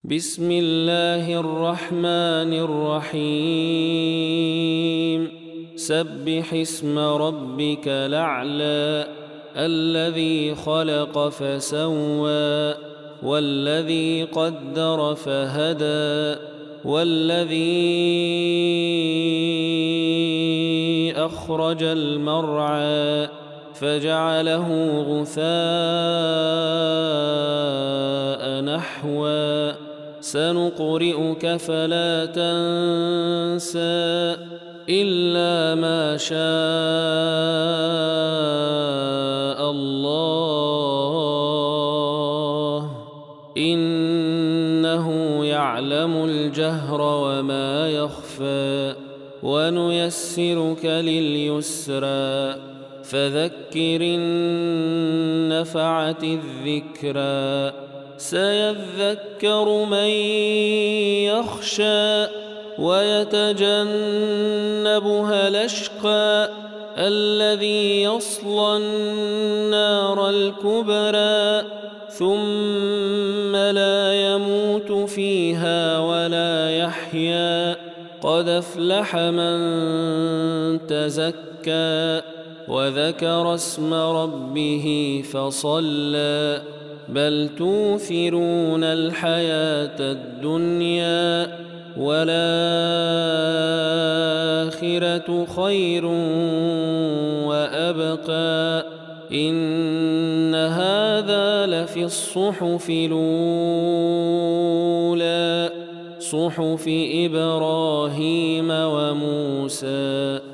بسم الله الرحمن الرحيم سبح اسم ربك الأعلى الذي خلق فسوى والذي قدر فهدى والذي أخرج المرعى فجعله غثاء نحوا سنقرئك فلا تنسى إلا ما شاء الله إنه يعلم الجهر وما يخفى ونيسرك لليسرى فذكر إن نفعت الذكرى سيذكر من يخشى ويتجنبها الأشقى الذي يصلى النار الكبرى ثم لا يموت فيها ولا يحيا قد أفلح من تزكى وذكر اسم ربه فصلى بل توثرون الحياة الدنيا والآخرة خير وأبقى إن هذا لفي الصحف الأولى صحف إبراهيم وموسى